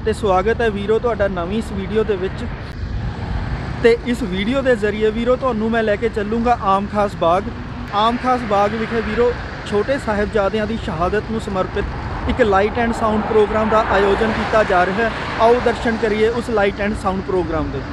ਤੇ ਸਵਾਗਤ ਹੈ ਵੀਰੋ ਤੁਹਾਡਾ ਨਵੀਂ ਇਸ ਵੀਡੀਓ ਦੇ ਵਿੱਚ। ਤੇ ਇਸ ਵੀਡੀਓ ਦੇ ਜ਼ਰੀਏ ਵੀਰੋ ਤੁਹਾਨੂੰ ਮੈਂ ਲੈ ਕੇ ਚੱਲੂੰਗਾ ਆਮ ਖਾਸ ਬਾਗ। ਆਮ ਖਾਸ ਬਾਗ ਵਿਖੇ ਵੀਰੋ ਛੋਟੇ ਸਾਹਿਬਜ਼ਾਦਿਆਂ ਦੀ ਸ਼ਹਾਦਤ ਨੂੰ ਸਮਰਪਿਤ ਇੱਕ ਲਾਈਟ ਐਂਡ ਸਾਊਂਡ ਪ੍ਰੋਗਰਾਮ ਦਾ ਆਯੋਜਨ ਕੀਤਾ ਜਾ ਰਿਹਾ ਹੈ। ਆਓ ਦਰਸ਼ਨ ਕਰੀਏ ਉਸ ਲਾਈਟ ਐਂਡ ਸਾਊਂਡ ਪ੍ਰੋਗਰਾਮ ਦੇ।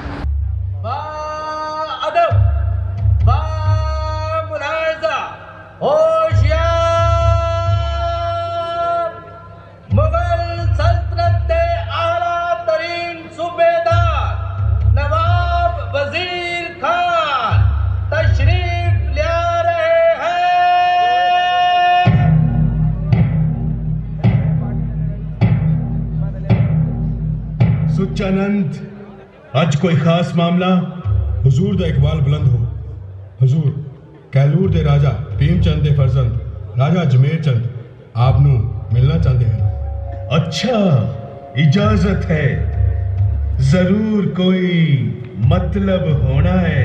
सुचानंद अज कोई खास मामला? हुजूर दा इकबाल बुलंद हो। हुजूर कैलूर दे राजा भीमचंद दे फरजंद राजा अजमेर चंद आपनू मिलना चाहते हैं। अच्छा, इजाजत है? जरूर कोई मतलब होना है।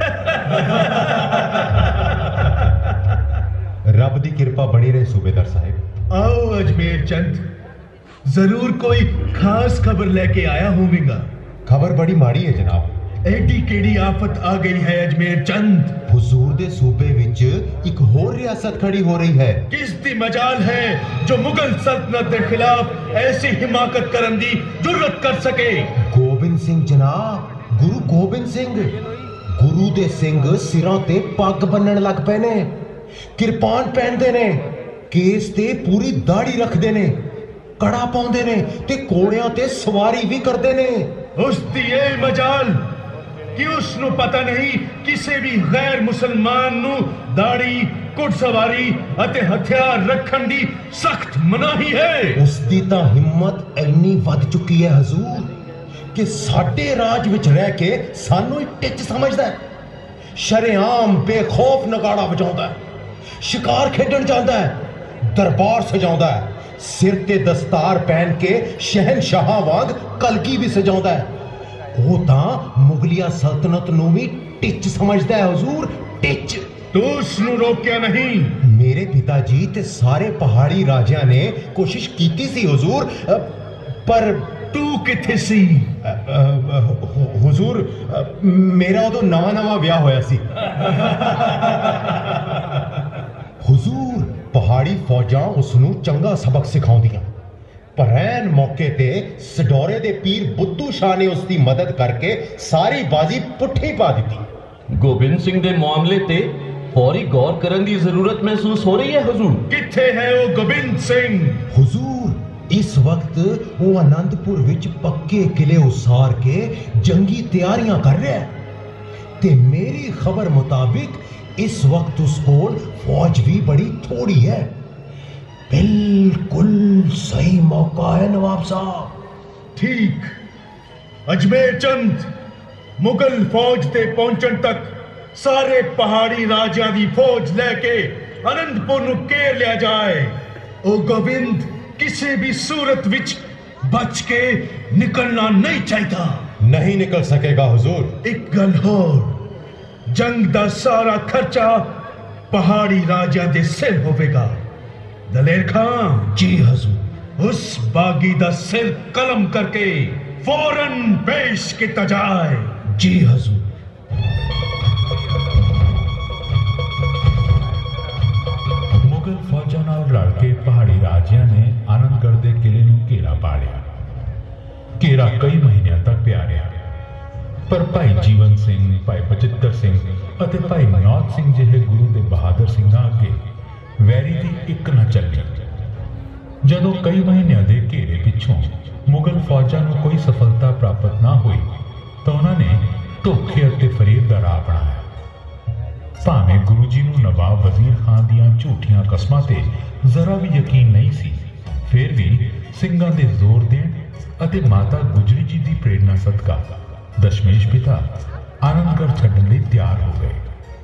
रब दी किरपा बनी रहे सूबेदार साहिब। आओ अजमेर चंद, जरूर कोई खास खबर लेके आया होवेगा। खबर बड़ी माड़ी है जनाब। एडी केड़ी आफत आ गई है अजमेर चंद? हुजूर दे सूबे विच एक होर रियासत खड़ी हो रही है। किस दी मजाल है जो मुगल सल्तनत के खिलाफ ऐसी हिमाकत करन दी जुर्रत कर सके? गोबिंद सिंह जनाब, गुरु गोबिंद सिंह। गुरु दे सिंह सिरां ते पग बन्नण लग पे ने, किरपान पहनदे ने, केस ते पूरी दाढ़ी रखदे ने, कड़ा पाउंदे ने ते घोड़ियां ते सवारी भी करदे ने। उस दी ए मजाल कि उसनू पता नहीं किसी भी गैर मुसलमान नू दाढ़ी, घुड़सवारी अते हथियार रखण दी सख्त मनाही है। उस दी तां हिम्मत इन्नी वध चुकी है हजूर कि साडे राज विच रह के सानू टिच समझदा है। शरेआम बेखौफ नगाड़ा बजाउंदा है, शिकार खेडण जांदा है, दरबार सजाउंदा है, सिर ते दस्तार पहन के शहनशाह वांग कलगी भी सजाउंदा है। वो तां मुगलिया सल्तनत नू भी टिच समझदा है हुजूर, टिच। तू उसनू रोकिया नहीं? मेरे पिताजी ते सारे पहाड़ी राजियां ने कोशिश कीती सी हुजूर, पर तू किथे सी? हुजूर मेरा उदों नवा विआह होया सी। हुजूर पहाड़ी फौजां उसनू चंगा सबक सिखाउंदियां, पर ऐन मौके ते सडौरे दे पीर बुद्धू शाह ने उसकी मदद करके सारी बाजी पुट्ठी पा दी। गोबिंद सिंह दे मामले ते फौरी गौर करने की जरूरत महसूस हो रही है हुजूर। किथे है वो गोबिंद सिंह? हुजूर इस वक्त वो आनंदपुर विच पक्के किले उसार के जंगी तैयारियां कर रहा है ते मेरी खबर मुताबिक इस वक्त उसको फौज भी बड़ी थोड़ी है। बिल्कुल सही मौका है नवाब साहब। ठीक, अजमेर चंद मुगल फौज ते पहुंचण तक सारे पहाड़ी राजा दी फौज लेके आनंदपुर नू घेर लिया जाए। ओ गोविंद किसी भी सूरत विच बच के निकलना नहीं चाहिए। नहीं निकल सकेगा हुजूर। एक गल होर, जंग दा सारा खर्चा पहाड़ी राजा दे सिर होवेगा। दलेर खां। जी हुजूर। उस बागी दा सिर कलम करके फौरन पेश किया जाए। जी हुजूर। मुगल फौजां नाल रल के पहाड़ी राजियां ने आनंदगढ़ दे किले नूं घेरा पा लिया। घेरा कई महीनों तक पिया रहा, पर भाई जीवन सिंह, भाई बचित्तर सिंह अते भाई मनौत सिंह जिहे गुरु दे बहादुर सिंघां अगे वैरी दी एक न चली। जदों कई महीनों के घेरे पिछों मुगल फौजां नूं कोई सफलता प्राप्त ना हुई तो उन्होंने धोखे अते फरेब दा राह अपनाया। भावें गुरु जी नूं नवाब वजीर खान दीआं झूठियां कसमां ते जरा भी यकीन नहीं सी, फिर भी सिंघां दे जोर देण अते माता गुजरी जी दी प्रेरणा सदका दशमेश पिता आनंदगढ़ छड्डण लई तैयार हो गए।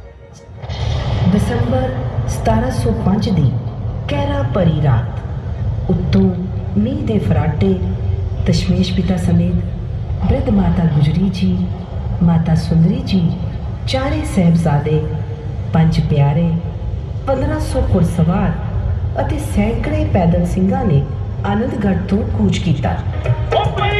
दिसंबर 1705 दी कहरा भरी रात उत्तों मींह दे फराटे दशमेश पिता समेत वृद्ध माता गुजरी जी, माता सुंदरी जी, चारे साहबजादे, 5 प्यारे, 1500 घुड़सवार अते सैकड़े पैदल ਸਿੰਘਾਂ ने आनंदगढ़ तो कूच किया।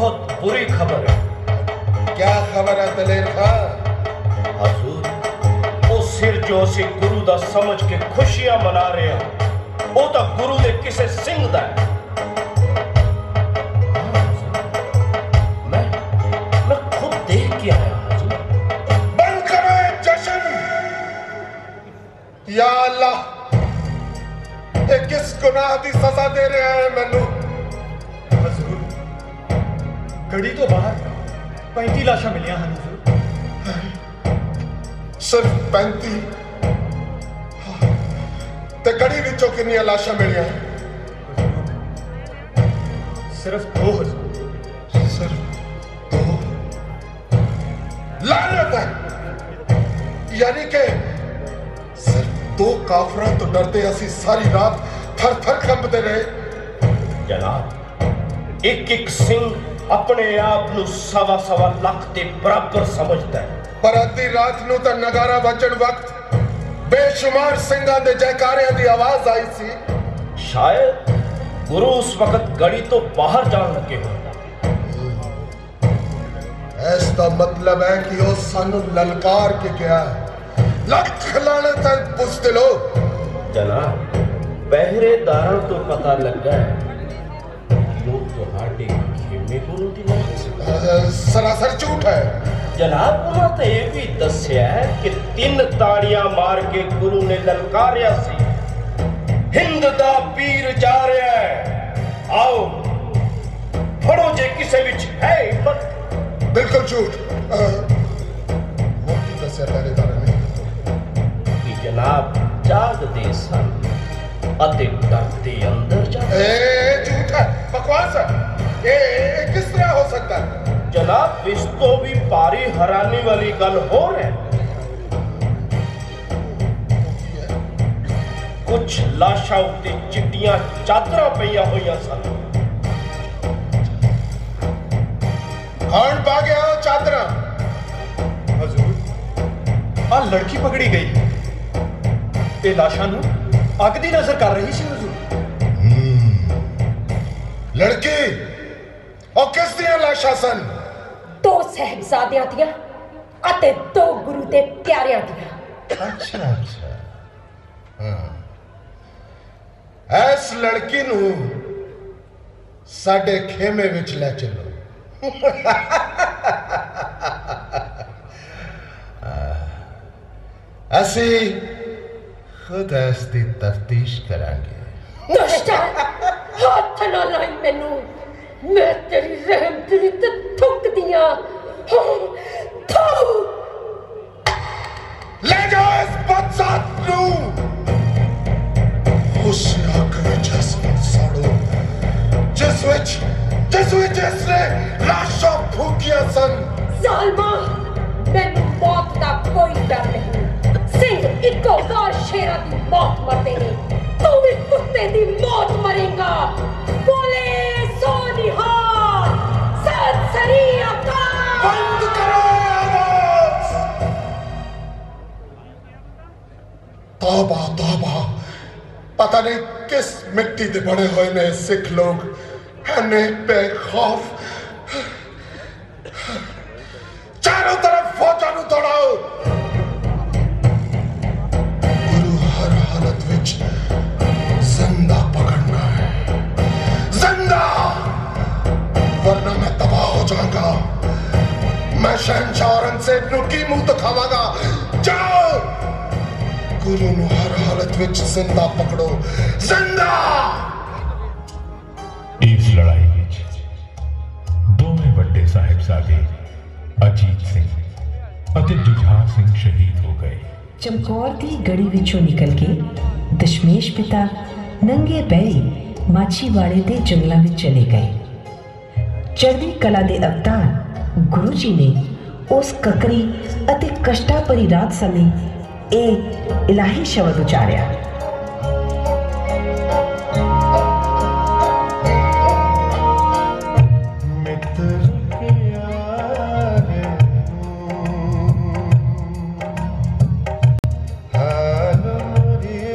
बहुत बुरी खबर है। क्या खबर है दलेर खान? हजूर, वो सिर जो असी गुरु दा समझ के खुशियां मना रहे हैं वो तो गुरु दे किसे सिंह दा है। मैं खुद देख के आया हजूर। बंद करो ये जश्न। या अल्लाह, ये किस गुनाह दी सजा दे रहे हैं मैनू? हजूर, गड़ी तो बाहर 35 लाशां मिलियां हैं हजूर। सिर्फ 35? ते गड़ी विचों कितनियां लाशां मिलियां? सिर्फ 2 हजूर। सिर्फ 2? लानत है! यानी कि सिर्फ 2 काफरां तो डरते असी सारी रात थर थर कंबते रहे। जनाब, एक एक सिंह अपने आप नू सवा सवा लाख के बराबर समझता है, पर अद्धी रात नू तो नगारा बजण वक्त बेशुमार सिंघां दे जयकारियां दी आवाज आई सी। शायद गुरु उस वक्त गड़ी तो बाहर जान लगे हो। इसका मतलब है कि वो सानू ललकार के गया है। लख लानत है बुज़दिलो। जनाब, पहरेदारों तो पता लगा है लोग तुहाडे खेमे कोलों दी नहीं। सरासर झूठ है जनाब। उन्होंने तो यह भी दस्या है कि 3 ताड़ियां मार के गुरु ने ललकारिया सी, हिंद दा पीर जा रहा है, आओ फड़ो जे किसे विच है हिम्मत। बिल्कुल झूठ। मोटी दस्या पहरेदार ने कि जनाब जागदे सन अते डरते अंदर जा। झूठ है, बकवास है। ये किस तरह हो सकता है जनाब? इस तो भी भारी हैरानी वाली गल हो रही है। कुछ लाशा उत्ते चिट्टियां चादरां पईयां होईयां सन। कौन पा गया वो चादरां? हजूर, आ लड़की पकड़ी गई ते लाशां नू अग दी नजर कर रही सी हजूर। लड़की और किस दियां लाशां सन? 2 साहिबजादियां दियां अते 2 गुरु दे प्यारियां दियां। अच्छा अच्छा, इस लड़की नू साडे खेमे विच ले चलो। असी खुद इसकी तफ्तीश करांगे। दुष्टा, हाथ ना लाई मैनू, मैं तेरी रहम दिली ते थुक दियां। ले जाओ इस बदसात नू उस आग विच साड़ो जिस विच इसने लाशां फूकियां सन। जालमा, मैनू मौत दा कोई डर नहीं। सिंह इको बार शेरा दी मौत मरदे ने, तू भी कुत्ते दी मौत मरेगा। बोले सो निहाल, सत श्री अकाल। बंद करो आवाज। तौबा तौबा, पता नहीं किस मिट्टी दे बने हुए ने सिख लोग। हने बेखौफ चारों तरफ फौजां नू दौड़ाओ। गुरु हर हालत विच जिंदा पकड़ना है, जिंदा, वरना मैं तबाह हो जाऊंगा। मैं शहंशाह औरंगजेब नू की मुंह दिखावांगा। जाओ, गुरु नू हर हालत विच जिंदा पकड़ो, जिंदा। इस लड़ाई विच दोवें वड्डे साहिबजादे अजीत सिंह ਅਤੇ ਜੁਝਾਰ ਸਿੰਘ ਸ਼ਹੀਦ ਹੋ ਗਏ। ਚਮਕੌਰ ਦੀ ਗੜੀ ਵਿੱਚੋਂ ਨਿਕਲ ਕੇ ਦਸ਼ਮੇਸ਼ ਪਿਤਾ ਨੰਗੇ ਪੈਰੀ ਮਾਛੀਵਾੜੇ ਦੇ ਜੰਗਲਾਂ ਵਿੱਚ ਚਲੇ ਗਏ। ਚੜ੍ਹਦੀ ਕਲਾ ਦੇ ਅਵਤਾਰ ਗੁਰੂ ਜੀ ਨੇ ਉਸ ਕਕਰੀ ਅਤੇ ਕਸ਼ਟਾ ਭਰੀ ਰਾਤ ਸਮੇਂ ਇਹ ਇਲਾਹੀ ਸ਼ਬਦ ਉਚਾਰਿਆ।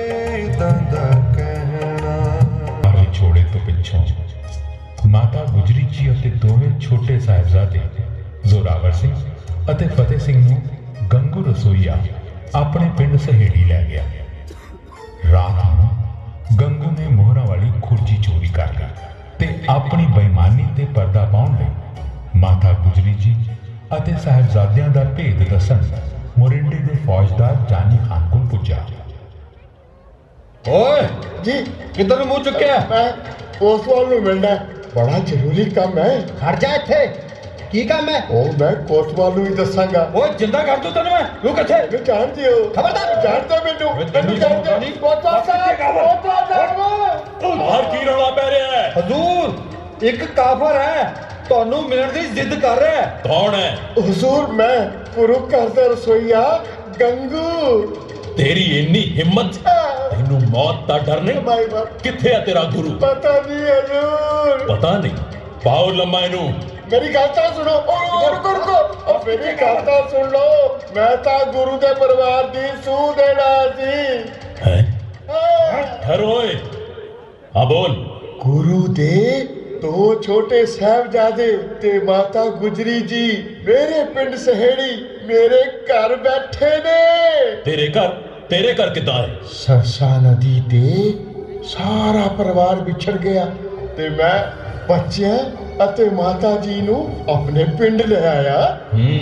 ਮਾਤਾ ਗੁਜਰੀ ਗੁਜਰੀ ਜੀ ਅਤੇ ਦੋਵੇਂ ਛੋਟੇ ਸਾਹਿਬਜ਼ਾਦੇ ਜ਼ੋਰਾਵਰ ਸਿੰਘ ਅਤੇ ਫਤਿਹ ਸਿੰਘ ਨੂੰ ਗੰਗੂ ਰਸੋਈਆ ਆਪਣੇ ਪਿੰਡ ਸਹੇੜੀ ਲੈ ਗਿਆ। ਰਾਤ ਨੂੰ ਗੰਗੂ ਨੇ ਮੋਹਰਾਂ ਵਾਲੀ ਖੁਰਜੀ ਚੋਰੀ ਕਰ ਲਈ ਤੇ ਆਪਣੀ ਬੇਈਮਾਨੀ ਤੇ ਪਰਦਾ ਪਾਉਣ ਲਈ ਮਾਤਾ ਗੁਜਰੀ ਜੀ ਅਤੇ ਸਾਹਿਬਜ਼ਾਦਿਆਂ ਦਾ ਭੇਦ ਦੱਸਣ ਮੋਰਿੰਡੇ ਦੇ ਫੌਜਦਾਰ ਜਾਨੀ ਖਾਨ ਕੋਲ ਪੁੱਜਾ। ਓਏ ਜੀ ਕਿੱਧਰ ਨੂੰ ਮੂੰਹ ਚੁੱਕਿਆ? ਮੈਂ ਕੋਤਵਾਲ ਨੂੰ ਮਿਲਣਾ, ਬੜਾ ਜ਼ਰੂਰੀ ਕੰਮ ਹੈ। ਖੜ ਜਾ ਇੱਥੇ। ਕੀ ਕੰਮ ਹੈ? ਉਹ ਮੈਂ ਕੋਤਵਾਲ ਨੂੰ ਹੀ ਦੱਸਾਂਗਾ। ਓਏ ਜਿੰਦਾ ਕਰ ਦੂੰ ਤੈਨੂੰ ਮੈਂ। ਤੂੰ ਕਿੱਥੇ? ਮੈਨੂੰ ਜਾਣਦੇ ਹੋ? ਖਬਰਦਾਰ। ਜਾਣਦੇ ਮੈਨੂੰ ਜਾਣਦੇ ਨਹੀਂ। ਕੋਤਵਾਲ ਸਾਹਿਬ ਬਾਹਰ ਕੀ ਰੌਲਾ ਪੈ ਰਿਹਾ ਹੈ? ਹਜ਼ੂਰ ਇੱਕ ਕਾਫਰ ਹੈ, ਤੁਹਾਨੂੰ ਮਿਲਣ ਦੀ ਜ਼ਿੱਦ ਕਰ ਰਿਹਾ ਹੈ। ਕੌਣ ਹੈ? ਹਜ਼ੂਰ ਮੈਂ ਗੁਰੂ ਘਰ ਦਾ ਰਸੋਈਆ ਗੰਗੂ। ਤੇਰੀ ਇੰਨੀ ਹਿੰਮਤ, ਤੈਨੂੰ ਮੌਤ ਦਾ ਡਰ ਨਹੀਂ? ਕਿੱਥੇ ਹੈ ਤੇਰਾ ਗੁਰੂ? ਪਤਾ ਨਹੀਂ ਹਜ਼ੂਰ। ਪਤਾ ਨਹੀਂ? ਪਾਓ ਲੰਮਾ ਇਹਨੂੰ। ਮੇਰੀ ਗੱਲ ਤਾਂ ਸੁਣੋ। ਰੁਕੋ ਮੇਰੀ ਗੱਲ ਤਾਂ ਸੁਣ ਲਓ। ਮੈਂ ਤਾਂ ਗੁਰੂ ਦੇ ਪਰਿਵਾਰ ਦੀ ਸੂਹ ਦੇਣਾ ਸੀ। ਹੈ ਠਹਿਰੋ ਓਏ। ਹਾਂ ਬੋਲ। ਗੁਰੂ ਦੇ ਦੋ ਛੋਟੇ ਸਾਹਿਬਜ਼ਾਦੇ ਤੇ ਮਾਤਾ ਗੁਜਰੀ ਜੀ ਮੇਰੇ ਪਿੰਡ ਸਹੇੜੀ ਮੇਰੇ ਘਰ ਬੈਠੇ ਨੇ। ਤੇਰੇ ਘਰ ਕਿੱਦਾਂ ਹੈ? ਸਰਸਾ ਨਦੀ ਤੇ ਸਾਰਾ ਪਰਿਵਾਰ ਵਿਛੜ ਗਿਆ ਤੇ ਮੈਂ ਬੱਚਿਆਂ ਅਤੇ ਮਾਤਾ ਜੀ ਨੂੰ ਆਪਣੇ ਪਿੰਡ ਲੈ ਆਇਆ।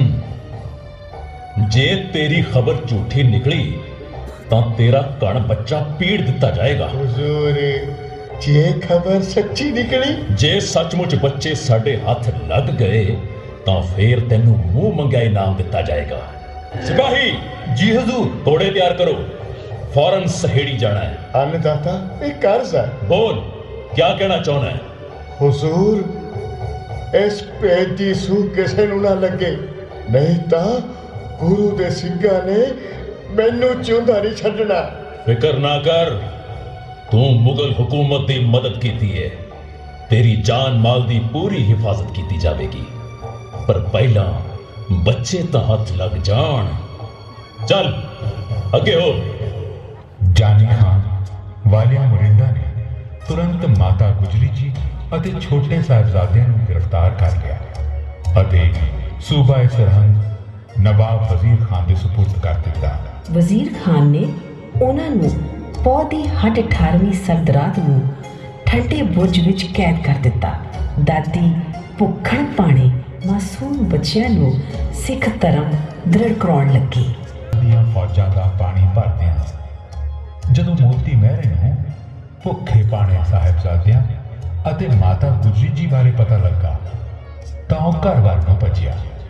ਜੇ ਤੇਰੀ ਖਬਰ ਝੂਠੀ ਨਿਕਲੀ ਤਾਂ ਤੇਰਾ ਕਣ ਬੱਚਾ ਪੀੜ ਦਿੱਤਾ ਜਾਏਗਾ। ਹੁਜ਼ੂਰ ਜੇ ਖਬਰ ਸੱਚੀ ਨਿਕਲੀ, ਜੇ ਸੱਚਮੁੱਚ ਬੱਚੇ ਸਾਡੇ ਹੱਥ ਲੱਗ ਗਏ ਤਾਂ ਫੇਰ ਤੈਨੂੰ ਮੂੰਹ ਮੰਗਿਆ ਇਨਾਮ ਦਿੱਤਾ ਜਾਏਗਾ। ਸਿਪਾਹੀ ਜੀ ਹਜ਼ੂਰ। ਘੋੜੇ ਤਿਆਰ ਕਰੋ, ਫੌਰਨ ਸਹੇੜੀ ਜਾਣਾ ਹੈ। ਅੰਨਦਾਤਾ ਇਹ ਕਰਜ਼ ਹੈ। ਬੋਲ, ਕਿਆ ਕਹਿਣਾ ਚਾਹੁੰਦਾ ਹੈ? ਹੁਜ਼ੂਰ ਇਸ ਭੇਦ ਦੀ ਸੂਹ ਕਿਸੇ ਨੂੰ ਨਾ ਲੱਗੇ, ਨਹੀਂ ਤਾਂ ਗੁਰੂ ਦੇ ਸਿੰਘਾਂ ਨੇ ਮੈਨੂੰ ਜਿਉਂਦਾ ਨਹੀਂ ਛੱਡਣਾ। ਫਿਕਰ ਨਾ ਕਰ, ਤੂੰ ਮੁਗਲ ਹੁਕੂਮਤ ਦੀ ਮਦਦ ਕੀਤੀ ਹੈ, ਤੇਰੀ ਜਾਨ ਮਾਲ ਦੀ ਪੂਰੀ ਹਿਫਾਜ਼ਤ ਕੀਤੀ ਜਾਵੇਗੀ, ਪਰ ਪਹਿਲਾਂ ਬੱਚੇ ਤਾਂ ਹੱਥ ਲੱਗ ਜਾਣ। ਚੱਲ ਅੱਗੇ ਹੋ। ਜਾਨੀ ਖਾਨ ਵਾਲਿਆ ਮੁਰਿੰਦਾ ਨੇ ਤੁਰੰਤ ਮਾਤਾ ਗੁਜਰੀ ਜੀ ਅਤੇ ਛੋਟੇ ਸਾਹਿਬਜ਼ਾਦਿਆਂ ਨੂੰ ਗ੍ਰਿਫਤਾਰ ਕਰ ਲਿਆ ਅਤੇ ਸੂਬਾ ਸਰਹੰਦ ਨਵਾਬ ਵਜ਼ੀਰ ਖਾਨ ਦੇ ਸੁਪੁਰਦ ਕਰ ਦਿੱਤਾ। ਵਜ਼ੀਰ ਖਾਨ ਨੇ ਉਹਨਾਂ ਨੂੰ ਪੌ ਦੀ ਹੱਡ 18ਵੀਂ ਸਰਦ ਰਾਤ ਨੂੰ ਠੰਡੇ ਬੁਰਜ ਵਿੱਚ ਕੈਦ ਕਰ ਦਿੱਤਾ। ਦਾਦੀ ਭੁੱਖਣ ਪਾਣੇ ਮਾਸੂਮ ਬੱਚਿਆਂ ਨੂੰ ਸਿੱਖ ਧਰਮ ਦ੍ਰਿੜ ਕਰਾਉਣ ਲੱਗੀ। ਦੀਆਂ ਫੌਜਾਂ ਦਾ ਪਾਣੀ ਭਰਦਿਆਂ ਜਦੋਂ ਮੋਤੀ ਮਹਿਰੇ ਨੂੰ ਭੁੱਖੇ ਪਾਣੇ ਸਾਹਿਬਜ਼ਾਦਿਆਂ ਅਤੇ ਮਾਤਾ ਗੁਜਰੀ ਜੀ ਬਾਰੇ ਪਤਾ ਲੱਗਾ ਤਾਂ ਉਹ ਘਰ ਵੱਲ ਨੂੰ ਭੱਜਿਆ।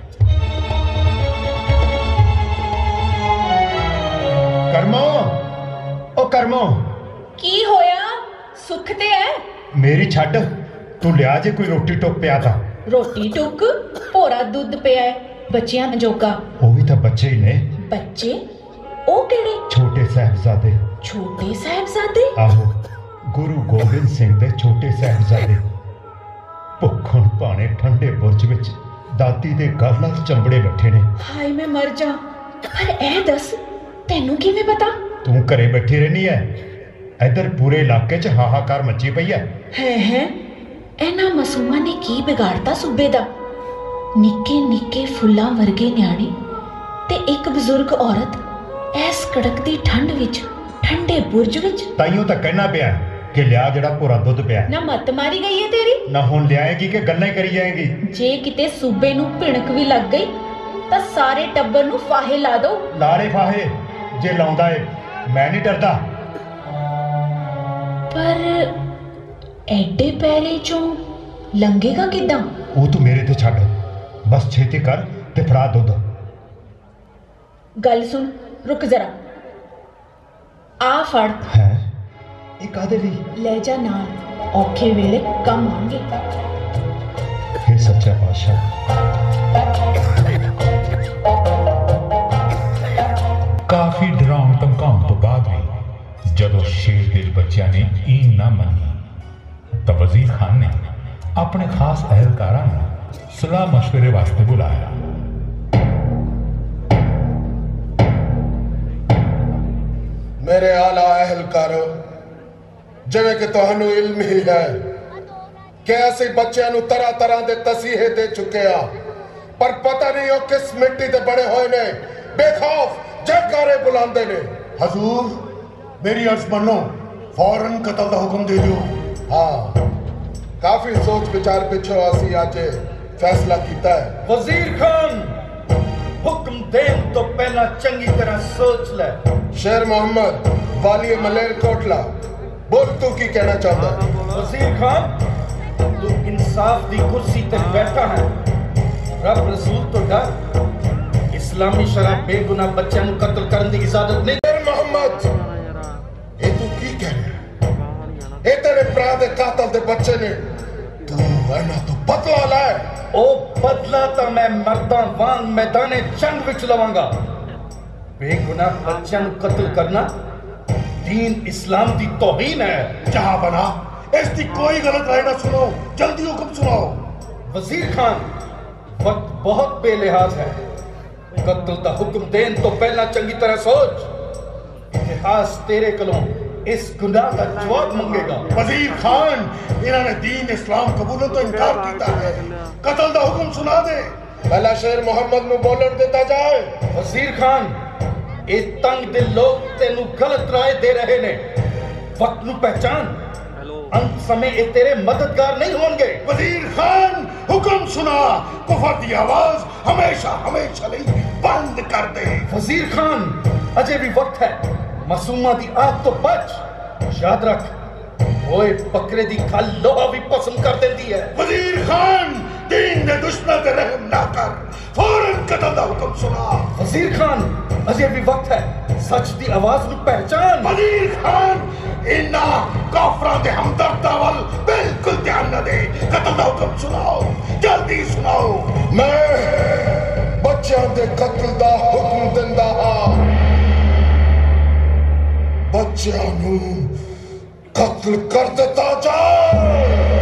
ਕਰਮੋ, ਉਹ ਕਰਮੋ, ਕੀ ਹੋਇਆ? ਸੁੱਖ ਤੇ ਹੈ? ਮੇਰੀ ਛੱਡ, ਤੂੰ ਲਿਆ ਜੇ ਕੋਈ ਰੋਟੀ ਟੁੱਕ ਪਿਆ ਤਾਂ। ਰੋਟੀ ਟੁੱਕ? ਭੋਰਾ ਦੁੱਧ ਪਿਆ ਹੈ ਬੱਚਿਆਂ ਜੋਗਾ। ਉਹ ਵੀ ਤਾਂ ਬੱਚੇ ਹੀ ਨੇ। ਬੱਚੇ? ਉਹ ਕਿਹੜੇ? ਛੋਟੇ ਸਾਹਿਬਜ਼ਾਦੇ। ਛੋਟੇ ਸਾਹਿਬਜ਼ਾਦੇ? ਆਹੋ, ਗੁਰੂ ਗੋਬਿੰਦ ਸਿੰਘ ਦੇ ਛੋਟੇ ਸਾਹਿਬਜ਼ਾਦੇ ਭੁੱਖਣ ਭਾਣੇ ਠੰਡੇ ਬੁਰਜ ਵਿੱਚ ਦਾਤੀ ਦੇ ਗਲ ਨਾਲ ਚੰਬੜੇ ਬੈਠੇ ਨੇ। ਹਾਏ ਮੈਂ ਮਰ ਜਾ। ਪਰ ਇਹ ਦੱਸ ਤੈਨੂੰ ਕਿਵੇਂ ਪਤਾ? ਤੂੰ ਘਰੇ ਬੈਠੀ ਰਹਿਨੀ ਐ, ਇੱਧਰ ਪੂਰੇ ਇਲਾਕੇ 'ਚ ਹਾਹਾਕਾਰ ਮੱਚੀ ਪਈ ਐ। ਹੈ ਇਹਨਾਂ ਮਾਸੂਮਾਂ ਨੇ ਕੀ ਵਿਗਾੜਤਾ ਸੂਬੇ ਦਾ? ਨਿੱਕੇ ਨਿੱਕੇ ਫੁੱਲਾਂ ਵਰਗੇ ਨਿਆਣੇ ਤੇ ਇੱਕ ਬਜ਼ੁਰਗ ਔਰਤ ਐਸ ਕੜਕਦੀ ਠੰਡ ਵਿੱਚ ਠੰਡੇ ਬੁਰਜ ਵਿੱਚ। ਤਾਈਓ ਤਾਂ ਕਹਿਣਾ ਪਿਆ ਕਿ ਲਿਆ ਜਿਹੜਾ ਭੋਰਾ ਦੁੱਧ ਪਿਆ। ਨਾ ਮੱਤ ਮਾਰੀ ਗਈ ਹੈ ਤੇਰੀ? ਨਾ ਹੁਣ ਲਿਆਏਗੀ ਕਿ ਗੱਲਾਂ ਹੀ ਕਰੀ ਜਾਏਗੀ? ਜੇ ਕਿਤੇ ਸੂਬੇ ਨੂੰ ਭਿਣਕ ਵੀ ਲੱਗ ਗਈ ਤਾਂ ਸਾਰੇ ਟੱਬਰ ਨੂੰ ਫਾਹੇ ਲਾ ਦੋ। ਲਾਰੇ ਫਾਹੇ ਜੇ ਲਾਉਂਦਾ ਏ, ਮੈਂ ਨਹੀਂ ਡਰਦਾ। ਪਰ ਐਡੇ ਪੈਰੇ ਚੋਂ ਲੰਘੇਗਾ ਕਿੱਦਾਂ? ਉਹ ਤੂੰ ਮੇਰੇ ਤੇ ਛੱਡ, ਬਸ ਛੇਤੀ ਕਰ ਤੇ ਫੜਾ ਦੁੱਧ। ਗੱਲ ਸੁਣ, ਰੁਕ ਜਰਾ। ਆ ਫੜ। ਹੈ ਇਹ ਕਾਹਦੇ ਲਈ? ਲੈ ਜਾ ਨਾਲ, ਔਖੇ ਵੇਲੇ ਕੰਮ ਆਉਣਗੇ। हे सच्चा पातशाह, ਕਾਫੀ ਡਰਾਉਣ ਧਮਕਾਉਣ ਤੋਂ ਬਾਅਦ ਵੀ ਜਦੋਂ ਸ਼ੇਰ ਦੇ ਬੱਚਿਆਂ ਨੇ ਈਨ ਨਾ ਮੰਨੀ ਤਾਂ ਵਜ਼ੀਰ ਖਾਨ ਨੇ ਆਪਣੇ ਖਾਸ ਅਹਿਲਕਾਰਾਂ ਨੂੰ ਸਲਾਹ ਮਸ਼ਵਰੇ ਵਾਸਤੇ ਬੁਲਾਇਆ। ਮੇਰੇ ਆਲਾ ਅਹਿਲਕਾਰੋ, ਜਿਵੇਂ ਕਿ ਤੁਹਾਨੂੰ ਇਲਮ ਹੀ ਹੈ कि ऐसे बच्चों नूं तरह तरह के तसीहे दे चुके आ, पर पता नहीं वो किस मिट्टी ते बड़े होए ने, बेखौफ जयकारे बुलांदे ने। हजूर मेरी अर्ज मनो, फौरन कत्ल का हुक्म दे दियो। हाँ, काफी सोच विचार पिछो असी आज फैसला किया है। वजीर खान, हुक्म देन तो पहला चंगी तरह सोच ले। शेर मोहम्मद, वाली मलेर कोटला, बोल तू की कहना चाहता है? वजीर खान, तू इंसाफ की कुर्सी पर बैठा है, रब रसूल तो डर। इस्लामी शराब बेगुनाह बच्चों को कत्ल करने की इजाजत नहीं। शेर मोहम्मद, ये तू की कह रहा है? ये तेरे भरा दे कातल दे बच्चे ने, तू ऐना तो बदला लै। ओ बदला तो मैं मर्दा वांग मैदाने जंग विच लवांगा। बेगुनाह बच्चों को कत्ल करना दीन इस्लाम की तौहीन है। जहां बना इसकी कोई गलत राय ना सुनो, जल्दी हुक्म सुनाओ। वजीर खान, वक्त बहुत बेलिहाज है, कत्ल का हुक्म देन तो पहला चंगी तरह सोच। इतिहास तेरे कोलों इस गुनाह का जवाब मंगेगा। वजीर खान, इन्होंने दीन इस्लाम कबूलन तो इनकार किया है, कत्ल का हुक्म सुना दे। पहला शेर मोहम्मद नूं बोलन देता जाए। वजीर खान, ये तंग दिल लोग तेनू गलत राय दे रहे ने, वक्त नूं पहचान, अंत समय ये तेरे मददगार नहीं होंगे। वजीर खान, हुक्म सुना, कुफर की आवाज हमेशा हमेशा लिए बंद कर दे। वजीर खान, अजय भी वक्त है, मासूमा दी आग तो बच। याद रख, ओए बकरे दी खल लोहा भी पसंद कर देती है। वजीर खान, दीन ने दुश्मन पे रहम ना कर, फौरन कत्ल दा हुक्म सुना। वजीर खान, अजय भी वक्त है, सच दी आवाज नूं पहचान। वजीर खान, इन्ना काफरां दे हमदर्द वल बिल्कुल ध्यान न दे, कत्ल दा हुक्म सुनाओ, जल्दी सुनाओ। मैं बच्चों दे कत्ल दा हुक्म दिंदा हां। बच्चों नूं कत्ल कर दिता जाए।